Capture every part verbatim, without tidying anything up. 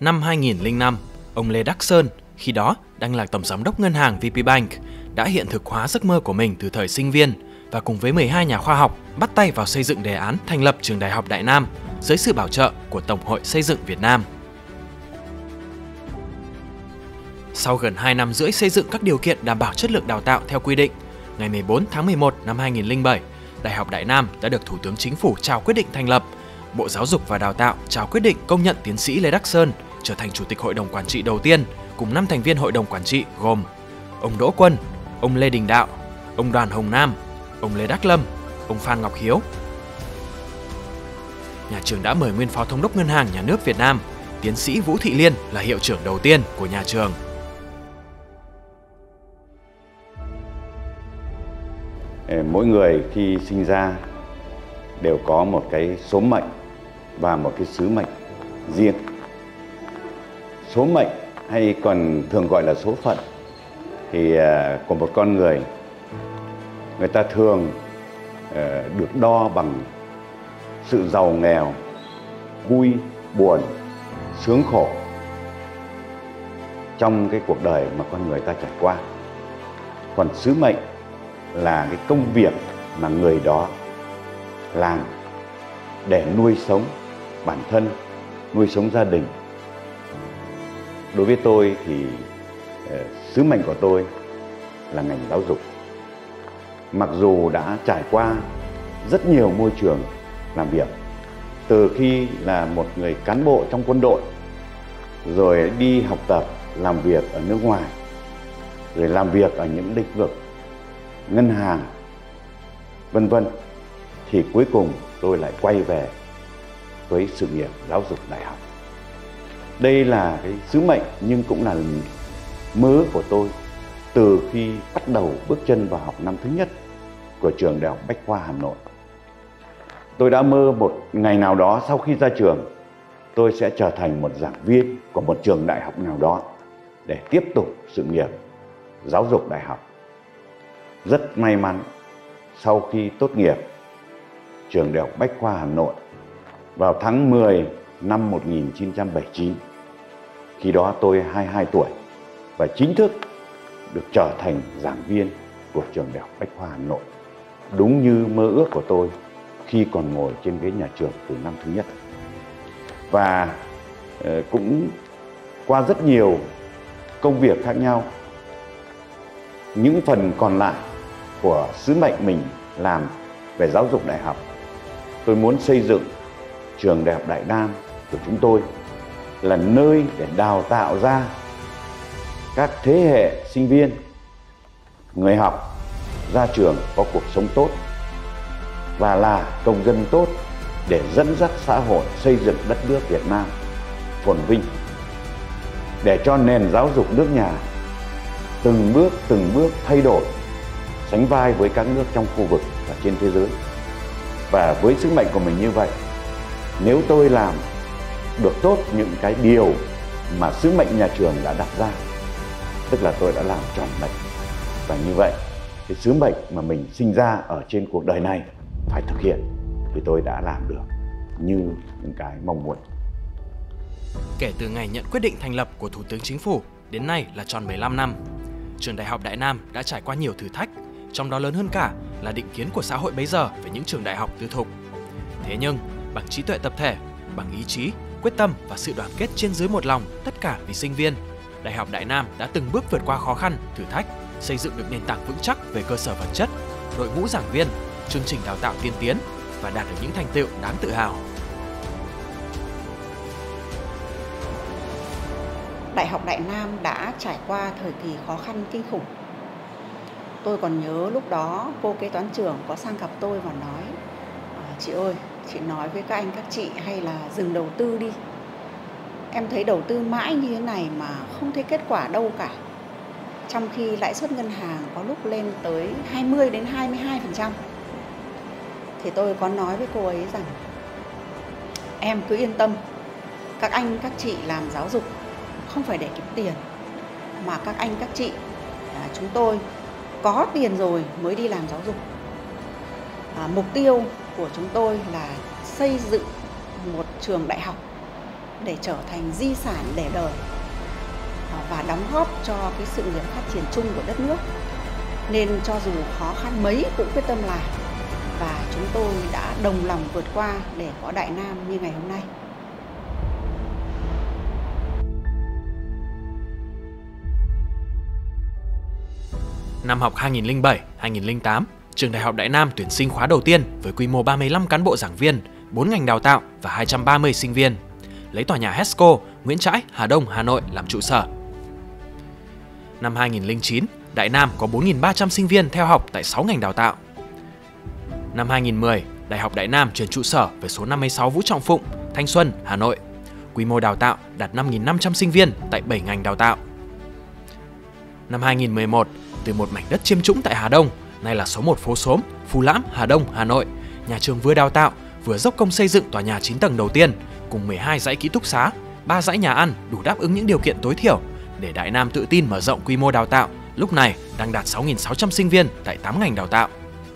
Năm hai nghìn lẻ năm, ông Lê Đắc Sơn, khi đó đang là tổng giám đốc ngân hàng vê pê Bank, đã hiện thực hóa giấc mơ của mình từ thời sinh viên và cùng với mười hai nhà khoa học bắt tay vào xây dựng đề án thành lập trường Đại học Đại Nam dưới sự bảo trợ của Tổng hội Xây dựng Việt Nam. Sau gần hai năm rưỡi xây dựng các điều kiện đảm bảo chất lượng đào tạo theo quy định, ngày mười bốn tháng mười một năm hai nghìn lẻ bảy, Đại học Đại Nam đã được Thủ tướng Chính phủ trao quyết định thành lập. Bộ Giáo dục và Đào tạo trao quyết định công nhận tiến sĩ Lê Đắc Sơn trở thành Chủ tịch Hội đồng Quản trị đầu tiên, cùng năm thành viên Hội đồng Quản trị gồm ông Đỗ Quân, ông Lê Đình Đạo, ông Đoàn Hồng Nam, ông Lê Đắc Lâm, ông Phan Ngọc Hiếu. Nhà trường đã mời nguyên Phó Thống đốc Ngân hàng Nhà nước Việt Nam, tiến sĩ Vũ Thị Liên là hiệu trưởng đầu tiên của nhà trường. Mỗi người khi sinh ra đều có một cái số mệnh và một cái sứ mệnh riêng. Số mệnh hay còn thường gọi là số phận thì của một con người, người ta thường được đo bằng sự giàu nghèo, vui, buồn, sướng khổ trong cái cuộc đời mà con người ta trải qua. Còn sứ mệnh là cái công việc mà người đó làm để nuôi sống bản thân, nuôi sống gia đình. Đối với tôi thì uh, sứ mệnh của tôi là ngành giáo dục. Mặc dù đã trải qua rất nhiều môi trường làm việc, từ khi là một người cán bộ trong quân đội, rồi đi học tập, làm việc ở nước ngoài, rồi làm việc ở những lĩnh vực ngân hàng, vân vân, thì cuối cùng tôi lại quay về với sự nghiệp giáo dục đại học. Đây là cái sứ mệnh nhưng cũng là mơ ước của tôi từ khi bắt đầu bước chân vào học năm thứ nhất của trường Đại học Bách khoa Hà Nội. Tôi đã mơ một ngày nào đó sau khi ra trường, tôi sẽ trở thành một giảng viên của một trường đại học nào đó để tiếp tục sự nghiệp giáo dục đại học. Rất may mắn, sau khi tốt nghiệp trường Đại học Bách khoa Hà Nội vào tháng mười năm một nghìn chín trăm bảy mươi chín, khi đó tôi hai mươi hai tuổi và chính thức được trở thành giảng viên của trường Đại học Bách khoa Hà Nội, đúng như mơ ước của tôi khi còn ngồi trên ghế nhà trường từ năm thứ nhất. Và cũng qua rất nhiều công việc khác nhau, những phần còn lại của sứ mệnh mình làm về giáo dục đại học, tôi muốn xây dựng trường Đại học Đại Nam của chúng tôi là nơi để đào tạo ra các thế hệ sinh viên, người học ra trường có cuộc sống tốt và là công dân tốt để dẫn dắt xã hội xây dựng đất nước Việt Nam phồn vinh, để cho nền giáo dục nước nhà từng bước từng bước thay đổi, sánh vai với các nước trong khu vực và trên thế giới. Và với sứ mệnh của mình như vậy, nếu tôi làm được tốt những cái điều mà sứ mệnh nhà trường đã đặt ra, tức là tôi đã làm tròn mệnh. Và như vậy, cái sứ mệnh mà mình sinh ra ở trên cuộc đời này phải thực hiện thì tôi đã làm được như những cái mong muốn. Kể từ ngày nhận quyết định thành lập của Thủ tướng Chính phủ đến nay là tròn mười lăm năm, trường Đại học Đại Nam đã trải qua nhiều thử thách, trong đó lớn hơn cả là định kiến của xã hội bấy giờ về những trường đại học tư thục. Thế nhưng, bằng trí tuệ tập thể, bằng ý chí, quyết tâm và sự đoàn kết trên dưới một lòng, tất cả vì sinh viên, Đại học Đại Nam đã từng bước vượt qua khó khăn, thử thách, xây dựng được nền tảng vững chắc về cơ sở vật chất, đội ngũ giảng viên, chương trình đào tạo tiên tiến và đạt được những thành tựu đáng tự hào. Đại học Đại Nam đã trải qua thời kỳ khó khăn kinh khủng. Tôi còn nhớ lúc đó cô kế toán trưởng có sang gặp tôi và nói: "Chị ơi, chị nói với các anh các chị hay là dừng đầu tư đi. Em thấy đầu tư mãi như thế này mà không thấy kết quả đâu cả." Trong khi lãi suất ngân hàng có lúc lên tới hai mươi đến hai mươi hai phần trăm. Thì tôi có nói với cô ấy rằng: "Em cứ yên tâm, các anh các chị làm giáo dục không phải để kiếm tiền, mà các anh các chị à, chúng tôi có tiền rồi mới đi làm giáo dục. À, mục tiêu của chúng tôi là xây dựng một trường đại học để trở thành di sản để đời và đóng góp cho cái sự nghiệp phát triển chung của đất nước. Nên cho dù khó khăn mấy cũng quyết tâm làm, và chúng tôi đã đồng lòng vượt qua để có Đại Nam như ngày hôm nay. Năm học hai nghìn không trăm lẻ bảy hai nghìn không trăm lẻ tám, Trường Đại học Đại Nam tuyển sinh khóa đầu tiên với quy mô ba mươi lăm cán bộ giảng viên, bốn ngành đào tạo và hai trăm ba mươi sinh viên, lấy tòa nhà HESCO, Nguyễn Trãi, Hà Đông, Hà Nội làm trụ sở. Năm hai nghìn không trăm lẻ chín, Đại Nam có bốn nghìn ba trăm sinh viên theo học tại sáu ngành đào tạo. Năm hai nghìn không trăm mười, Đại học Đại Nam chuyển trụ sở về số năm mươi sáu Vũ Trọng Phụng, Thanh Xuân, Hà Nội. Quy mô đào tạo đạt năm nghìn năm trăm sinh viên tại bảy ngành đào tạo. Năm hai nghìn không trăm mười một, từ một mảnh đất chiêm trũng tại Hà Đông, nay là số một phố Xóm, Phú Lãm, Hà Đông, Hà Nội, nhà trường vừa đào tạo, vừa dốc công xây dựng tòa nhà chín tầng đầu tiên cùng mười hai dãy ký túc xá, ba dãy nhà ăn đủ đáp ứng những điều kiện tối thiểu để Đại Nam tự tin mở rộng quy mô đào tạo, lúc này đang đạt sáu nghìn sáu trăm sinh viên tại tám ngành đào tạo.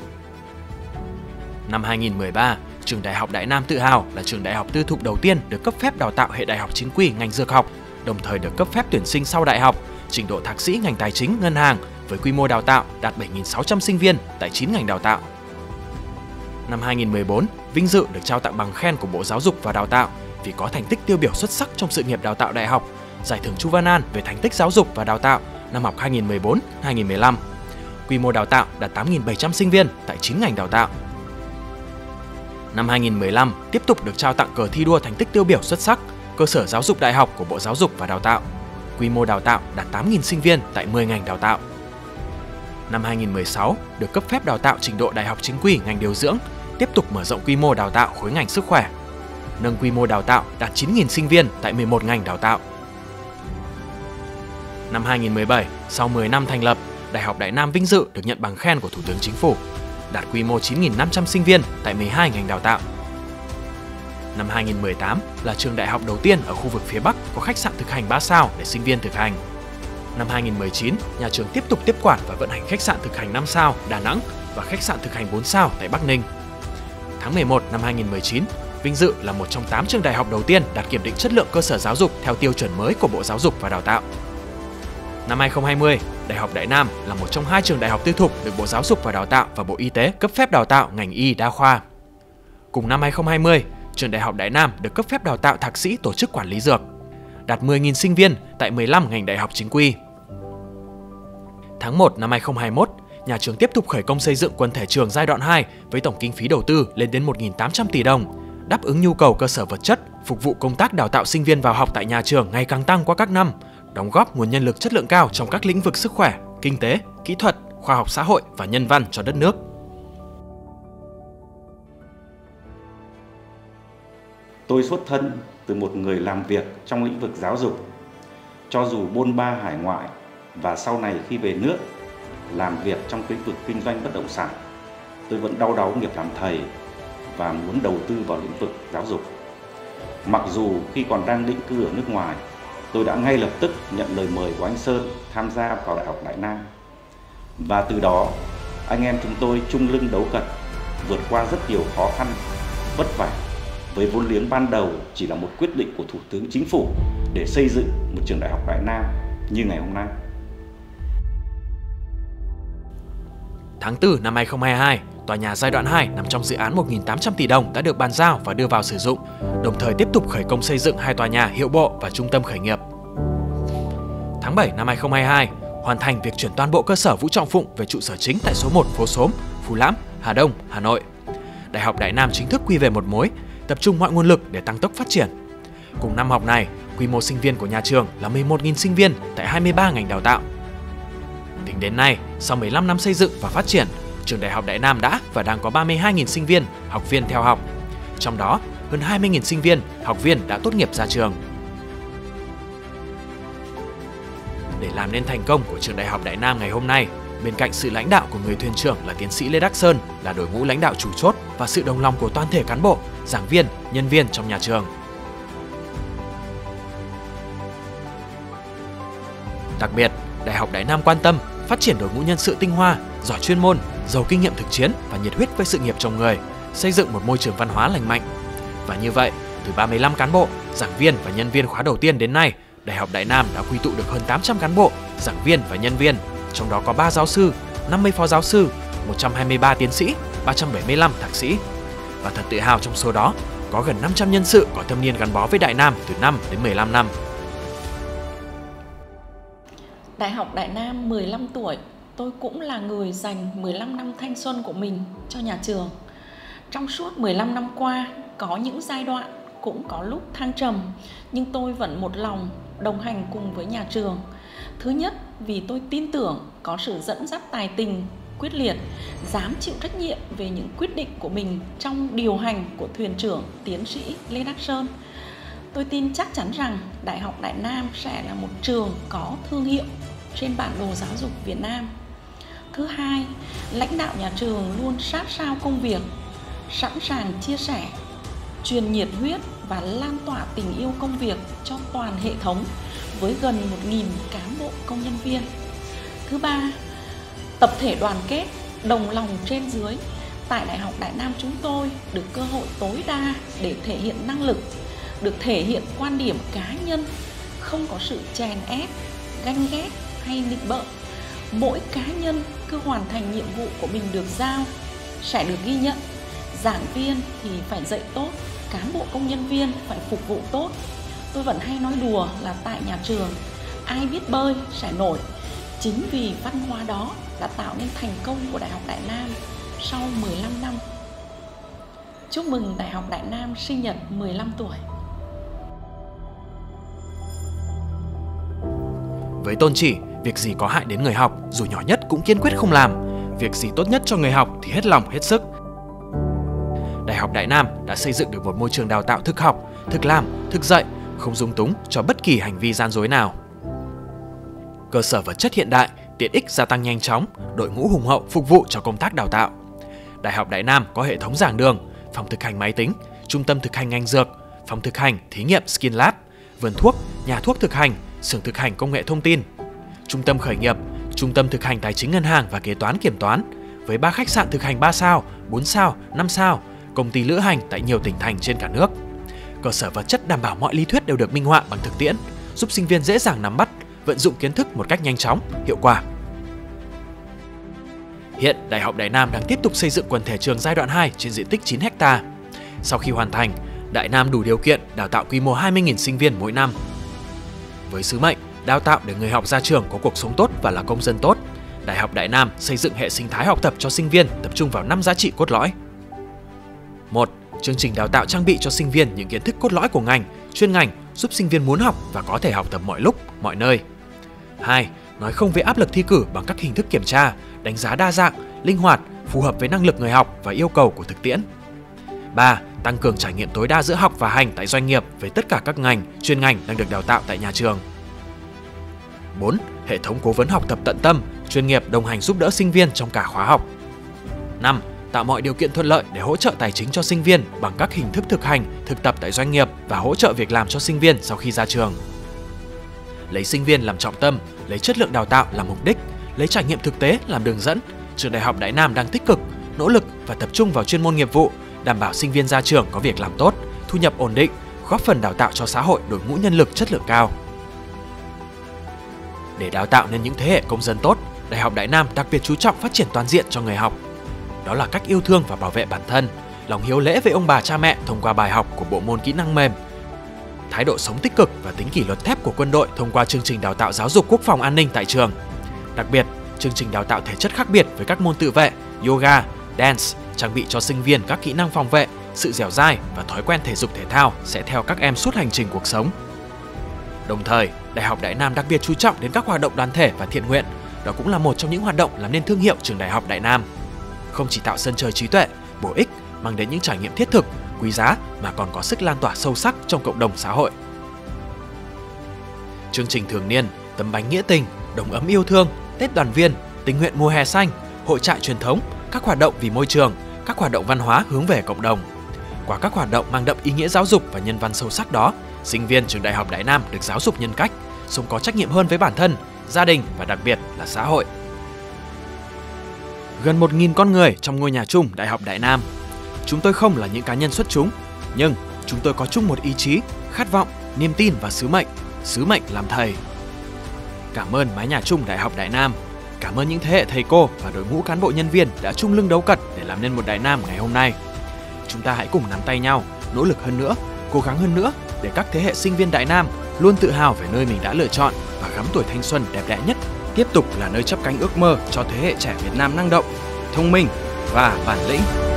Năm hai nghìn không trăm mười ba, Trường Đại học Đại Nam tự hào là trường đại học tư thục đầu tiên được cấp phép đào tạo hệ đại học chính quy ngành dược học, đồng thời được cấp phép tuyển sinh sau đại học, trình độ thạc sĩ ngành tài chính, ngân hàng với quy mô đào tạo đạt bảy nghìn sáu trăm sinh viên tại chín ngành đào tạo. Năm hai nghìn không trăm mười bốn, vinh dự được trao tặng bằng khen của Bộ Giáo dục và Đào tạo vì có thành tích tiêu biểu xuất sắc trong sự nghiệp đào tạo đại học, giải thưởng Chu Văn An về thành tích giáo dục và đào tạo năm học hai nghìn không trăm mười bốn hai nghìn không trăm mười lăm. Quy mô đào tạo đạt tám nghìn bảy trăm sinh viên tại chín ngành đào tạo. Năm hai nghìn không trăm mười lăm, tiếp tục được trao tặng cờ thi đua thành tích tiêu biểu xuất sắc, cơ sở giáo dục đại học của Bộ Giáo dục và Đào tạo. Quy mô đào tạo đạt tám nghìn sinh viên tại mười ngành đào tạo. Năm hai nghìn không trăm mười sáu, được cấp phép đào tạo trình độ đại học chính quy ngành điều dưỡng, tiếp tục mở rộng quy mô đào tạo khối ngành sức khỏe. Nâng quy mô đào tạo đạt chín nghìn sinh viên tại mười một ngành đào tạo. Năm hai nghìn không trăm mười bảy, sau mười năm thành lập, Đại học Đại Nam vinh dự được nhận bằng khen của Thủ tướng Chính phủ, đạt quy mô chín nghìn năm trăm sinh viên tại mười hai ngành đào tạo. Năm hai nghìn không trăm mười tám là trường đại học đầu tiên ở khu vực phía Bắc có khách sạn thực hành ba sao để sinh viên thực hành. Năm hai nghìn không trăm mười chín, nhà trường tiếp tục tiếp quản và vận hành khách sạn thực hành năm sao Đà Nẵng và khách sạn thực hành bốn sao tại Bắc Ninh. Tháng mười một năm hai nghìn không trăm mười chín, vinh dự là một trong tám trường đại học đầu tiên đạt kiểm định chất lượng cơ sở giáo dục theo tiêu chuẩn mới của Bộ Giáo dục và Đào tạo. Năm hai nghìn không trăm hai mươi, Đại học Đại Nam là một trong hai trường đại học tư thục được Bộ Giáo dục và Đào tạo và Bộ Y tế cấp phép đào tạo ngành y đa khoa. Cùng năm hai nghìn không trăm hai mươi, Trường Đại học Đại Nam được cấp phép đào tạo thạc sĩ tổ chức quản lý dược, đạt mười nghìn sinh viên tại mười lăm ngành đại học chính quy. Tháng một năm hai nghìn không trăm hai mươi mốt, nhà trường tiếp tục khởi công xây dựng quần thể trường giai đoạn hai với tổng kinh phí đầu tư lên đến một nghìn tám trăm tỷ đồng, đáp ứng nhu cầu cơ sở vật chất, phục vụ công tác đào tạo sinh viên vào học tại nhà trường ngày càng tăng qua các năm, đóng góp nguồn nhân lực chất lượng cao trong các lĩnh vực sức khỏe, kinh tế, kỹ thuật, khoa học xã hội và nhân văn cho đất nước. Tôi xuất thân từ một người làm việc trong lĩnh vực giáo dục. Cho dù bôn ba hải ngoại và sau này khi về nước làm việc trong lĩnh vực kinh doanh bất động sản, tôi vẫn đau đáu nghiệp làm thầy và muốn đầu tư vào lĩnh vực giáo dục. Mặc dù khi còn đang định cư ở nước ngoài, tôi đã ngay lập tức nhận lời mời của anh Sơn tham gia vào Đại học Đại Nam. Và từ đó, anh em chúng tôi chung lưng đấu cật, vượt qua rất nhiều khó khăn, vất vả, với vốn liếng ban đầu chỉ là một quyết định của Thủ tướng Chính phủ để xây dựng một trường Đại học Đại Nam như ngày hôm nay. Tháng tư năm hai nghìn không trăm hai mươi hai, tòa nhà giai đoạn hai nằm trong dự án một nghìn tám trăm tỷ đồng đã được bàn giao và đưa vào sử dụng, đồng thời tiếp tục khởi công xây dựng hai tòa nhà hiệu bộ và trung tâm khởi nghiệp. Tháng bảy năm hai nghìn không trăm hai mươi hai, hoàn thành việc chuyển toàn bộ cơ sở Vũ Trọng Phụng về trụ sở chính tại số một phố Xóm, Phú Lãm, Hà Đông, Hà Nội. Đại học Đại Nam chính thức quy về một mối, tập trung mọi nguồn lực để tăng tốc phát triển. Cùng năm học này, quy mô sinh viên của nhà trường là mười một nghìn sinh viên tại hai mươi ba ngành đào tạo. Tính đến nay, sau mười lăm năm xây dựng và phát triển, trường Đại học Đại Nam đã và đang có ba mươi hai nghìn sinh viên, học viên theo học. Trong đó, hơn hai mươi nghìn sinh viên, học viên đã tốt nghiệp ra trường. Để làm nên thành công của trường Đại học Đại Nam ngày hôm nay, bên cạnh sự lãnh đạo của người thuyền trưởng là tiến sĩ Lê Đắc Sơn là đội ngũ lãnh đạo chủ chốt và sự đồng lòng của toàn thể cán bộ, giảng viên, nhân viên trong nhà trường. Đặc biệt, Đại học Đại Nam quan tâm phát triển đội ngũ nhân sự tinh hoa, giỏi chuyên môn, giàu kinh nghiệm thực chiến và nhiệt huyết với sự nghiệp trồng người, xây dựng một môi trường văn hóa lành mạnh. Và như vậy, từ ba mươi lăm cán bộ, giảng viên và nhân viên khóa đầu tiên đến nay, Đại học Đại Nam đã quy tụ được hơn tám trăm cán bộ, giảng viên và nhân viên, trong đó có ba giáo sư, năm mươi phó giáo sư, một trăm hai mươi ba tiến sĩ, ba trăm bảy mươi lăm thạc sĩ. Và thật tự hào trong số đó, có gần năm trăm nhân sự có thâm niên gắn bó với Đại Nam từ năm đến mười lăm năm. Đại học Đại Nam mười lăm tuổi, tôi cũng là người dành mười lăm năm thanh xuân của mình cho nhà trường. Trong suốt mười lăm năm qua, có những giai đoạn cũng có lúc thăng trầm, nhưng tôi vẫn một lòng đồng hành cùng với nhà trường. Thứ nhất, vì tôi tin tưởng có sự dẫn dắt tài tình, quyết liệt, dám chịu trách nhiệm về những quyết định của mình trong điều hành của thuyền trưởng tiến sĩ Lê Đắc Sơn. Tôi tin chắc chắn rằng Đại học Đại Nam sẽ là một trường có thương hiệu trên bản đồ giáo dục Việt Nam. Thứ hai, lãnh đạo nhà trường luôn sát sao công việc, sẵn sàng chia sẻ, truyền nhiệt huyết và lan tỏa tình yêu công việc cho toàn hệ thống với gần một nghìn cán bộ công nhân viên. Thứ ba, tập thể đoàn kết, đồng lòng trên dưới. Tại Đại học Đại Nam chúng tôi được cơ hội tối đa để thể hiện năng lực, được thể hiện quan điểm cá nhân, không có sự chèn ép, ganh ghét hay nịnh bợ. Mỗi cá nhân cứ hoàn thành nhiệm vụ của mình được giao sẽ được ghi nhận. Giảng viên thì phải dạy tốt, cán bộ công nhân viên phải phục vụ tốt. Tôi vẫn hay nói đùa là tại nhà trường, ai biết bơi sẽ nổi. Chính vì văn hóa đó đã tạo nên thành công của Đại học Đại Nam sau mười lăm năm. Chúc mừng Đại học Đại Nam sinh nhật mười lăm tuổi. Với tôn chỉ, việc gì có hại đến người học, dù nhỏ nhất cũng kiên quyết không làm. Việc gì tốt nhất cho người học thì hết lòng hết sức. Đại học Đại Nam đã xây dựng được một môi trường đào tạo thực học, thực làm, thực dạy, không dung túng cho bất kỳ hành vi gian dối nào. Cơ sở vật chất hiện đại, tiện ích gia tăng nhanh chóng, đội ngũ hùng hậu phục vụ cho công tác đào tạo. Đại học Đại Nam có hệ thống giảng đường, phòng thực hành máy tính, trung tâm thực hành ngành dược, phòng thực hành thí nghiệm Skin Lab, vườn thuốc, nhà thuốc thực hành, xưởng thực hành công nghệ thông tin, trung tâm khởi nghiệp, trung tâm thực hành tài chính ngân hàng và kế toán kiểm toán, với ba khách sạn thực hành ba sao, bốn sao, năm sao, công ty lữ hành tại nhiều tỉnh thành trên cả nước. Cơ sở vật chất đảm bảo mọi lý thuyết đều được minh họa bằng thực tiễn, giúp sinh viên dễ dàng nắm bắt, vận dụng kiến thức một cách nhanh chóng, hiệu quả. Hiện, Đại học Đại Nam đang tiếp tục xây dựng quần thể trường giai đoạn hai trên diện tích chín héc ta. Sau khi hoàn thành, Đại Nam đủ điều kiện đào tạo quy mô hai mươi nghìn sinh viên mỗi năm. Với sứ mệnh đào tạo để người học ra trường có cuộc sống tốt và là công dân tốt, Đại học Đại Nam xây dựng hệ sinh thái học tập cho sinh viên tập trung vào năm giá trị cốt lõi. một. Chương trình đào tạo trang bị cho sinh viên những kiến thức cốt lõi của ngành, chuyên ngành, giúp sinh viên muốn học và có thể học tập mọi lúc, mọi nơi. hai. Nói không với áp lực thi cử bằng các hình thức kiểm tra, đánh giá đa dạng, linh hoạt, phù hợp với năng lực người học và yêu cầu của thực tiễn. ba. Tăng cường trải nghiệm tối đa giữa học và hành tại doanh nghiệp với tất cả các ngành, chuyên ngành đang được đào tạo tại nhà trường. bốn. Hệ thống cố vấn học tập tận tâm, chuyên nghiệp đồng hành giúp đỡ sinh viên trong cả khóa học. năm. Tạo mọi điều kiện thuận lợi để hỗ trợ tài chính cho sinh viên bằng các hình thức thực hành, thực tập tại doanh nghiệp và hỗ trợ việc làm cho sinh viên sau khi ra trường. Lấy sinh viên làm trọng tâm, lấy chất lượng đào tạo làm mục đích, lấy trải nghiệm thực tế làm đường dẫn, trường Đại học Đại Nam đang tích cực, nỗ lực và tập trung vào chuyên môn nghiệp vụ, đảm bảo sinh viên ra trường có việc làm tốt, thu nhập ổn định, góp phần đào tạo cho xã hội đội ngũ nhân lực chất lượng cao. Để đào tạo nên những thế hệ công dân tốt, Đại học Đại Nam đặc biệt chú trọng phát triển toàn diện cho người học. Đó là cách yêu thương và bảo vệ bản thân, lòng hiếu lễ với ông bà cha mẹ thông qua bài học của bộ môn kỹ năng mềm, thái độ sống tích cực và tính kỷ luật thép của quân đội thông qua chương trình đào tạo giáo dục quốc phòng an ninh tại trường. Đặc biệt, chương trình đào tạo thể chất khác biệt với các môn tự vệ, yoga, dance, trang bị cho sinh viên các kỹ năng phòng vệ, sự dẻo dai và thói quen thể dục thể thao sẽ theo các em suốt hành trình cuộc sống. Đồng thời, Đại học Đại Nam đặc biệt chú trọng đến các hoạt động đoàn thể và thiện nguyện. Đó cũng là một trong những hoạt động làm nên thương hiệu trường Đại học Đại Nam. Không chỉ tạo sân chơi trí tuệ, bổ ích, mang đến những trải nghiệm thiết thực, quý giá mà còn có sức lan tỏa sâu sắc trong cộng đồng xã hội. Chương trình thường niên, tấm bánh nghĩa tình, đồng ấm yêu thương, Tết đoàn viên, tình nguyện mùa hè xanh, hội trại truyền thống, các hoạt động vì môi trường, các hoạt động văn hóa hướng về cộng đồng. Qua các hoạt động mang đậm ý nghĩa giáo dục và nhân văn sâu sắc đó, sinh viên trường Đại học Đại Nam được giáo dục nhân cách, sống có trách nhiệm hơn với bản thân, gia đình và đặc biệt là xã hội. Gần một nghìn con người trong ngôi nhà chung Đại học Đại Nam. Chúng tôi không là những cá nhân xuất chúng, nhưng chúng tôi có chung một ý chí, khát vọng, niềm tin và sứ mệnh, sứ mệnh làm thầy. Cảm ơn mái nhà chung Đại học Đại Nam. Cảm ơn những thế hệ thầy cô và đội ngũ cán bộ nhân viên đã chung lưng đấu cật để làm nên một Đại Nam ngày hôm nay. Chúng ta hãy cùng nắm tay nhau, nỗ lực hơn nữa, cố gắng hơn nữa để các thế hệ sinh viên Đại Nam luôn tự hào về nơi mình đã lựa chọn và gắm tuổi thanh xuân đẹp đẽ nhất, tiếp tục là nơi chắp cánh ước mơ cho thế hệ trẻ Việt Nam năng động, thông minh và bản lĩnh.